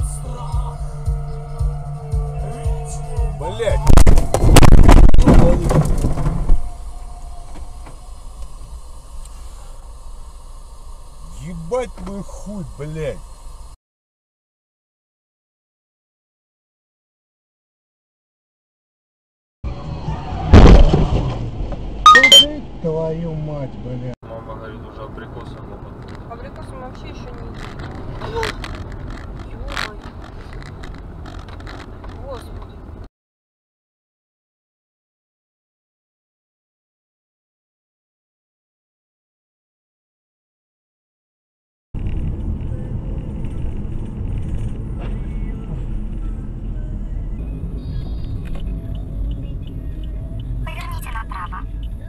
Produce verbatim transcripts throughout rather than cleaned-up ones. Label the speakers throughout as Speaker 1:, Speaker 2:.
Speaker 1: Блять! Ебать твой хуй, блять! Твою мать, блядь.
Speaker 2: Мама говорит, уже абрикосы могут.
Speaker 3: Абрикосы мы вообще еще не едим. Ё-моё. Господи.
Speaker 4: Поверните направо.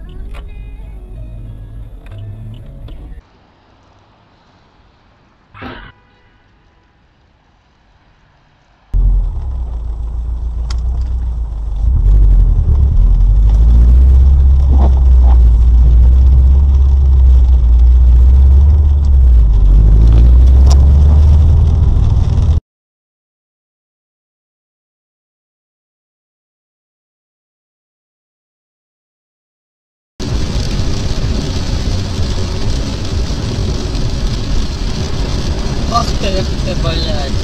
Speaker 5: Ах ты, эх ты, блядь.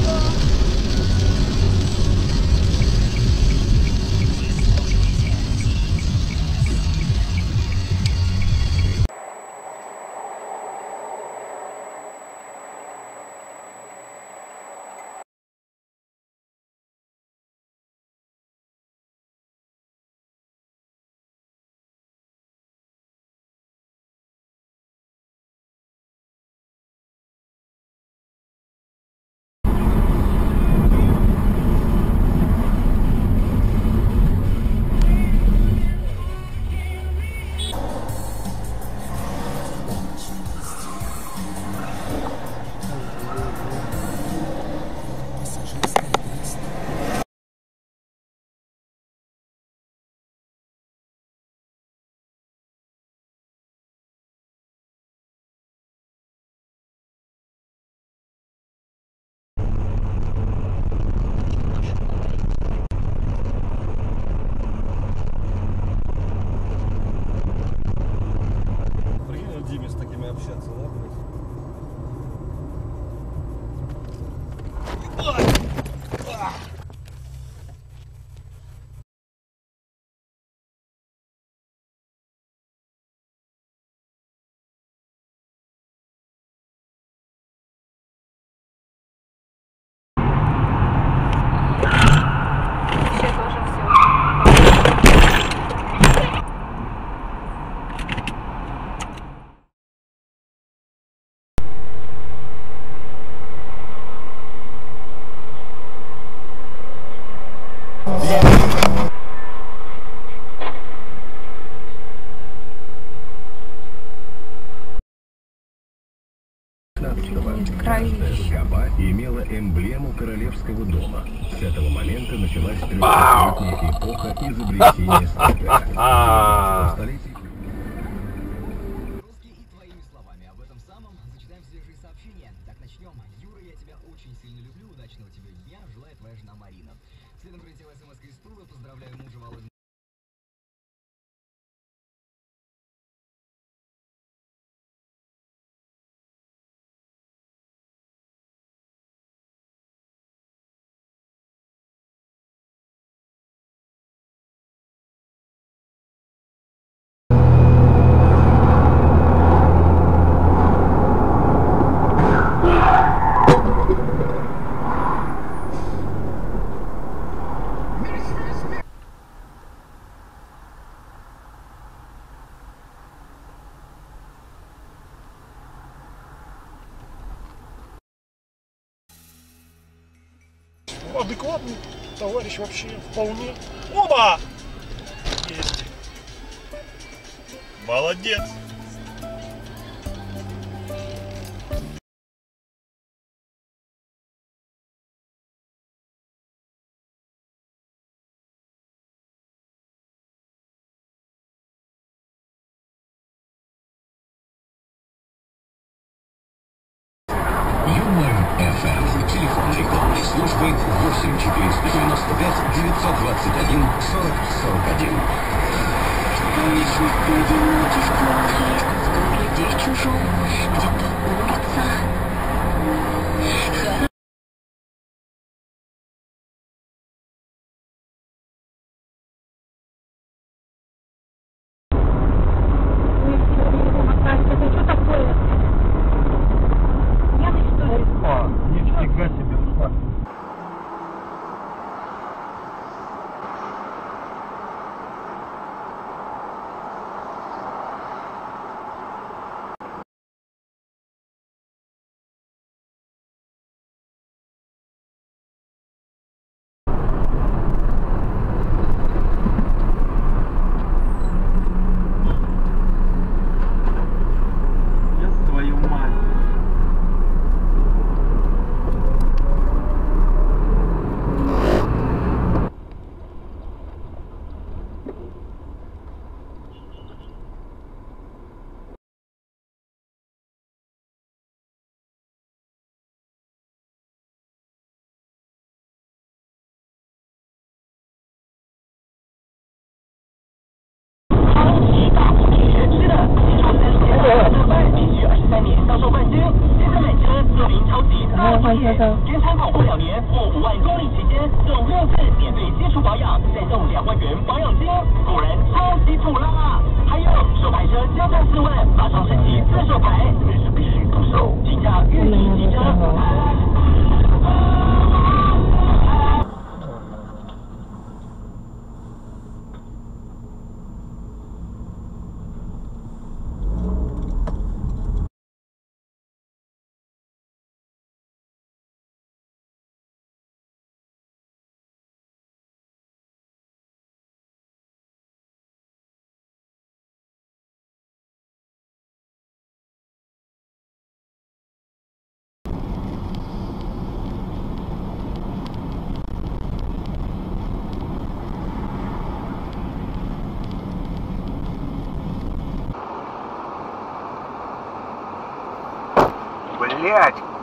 Speaker 1: Прикинь, Диме с такими общаться, да, блядь?
Speaker 3: Вообще тоже все.
Speaker 6: Каба имела эмблему королевского дома. С этого момента началась трехсотлетняя эпоха изобретения стекля. Столетий...
Speaker 7: Русский и твоими словами. Об этом самом зачитаем свежие сообщения. Так, начнем. Юра, я тебя очень сильно люблю. Удачного тебе дня. Желает твоя жена Марина. Следом прилетела смс из Тула. Поздравляю мужа Володю.
Speaker 8: Адекватный товарищ вообще вполне. Оба! Есть. Молодец.
Speaker 6: Юмор эф эм. Телефонный код Москвы восемь четыреста девяносто пять девятьсот двадцать один сорок сорок один.
Speaker 4: Конечно, ты одиночество, в городе чужом, где-то улица.
Speaker 8: Нифига себе ушла.
Speaker 2: Твою мать.
Speaker 7: 原参考过两年或五万公里期间，送六次免费基础保养，再送两万元保养金，果然超级土辣！还有手牌车交价四万，马上升级自手牌，每次必须出手，请假预计即车。
Speaker 1: Блять!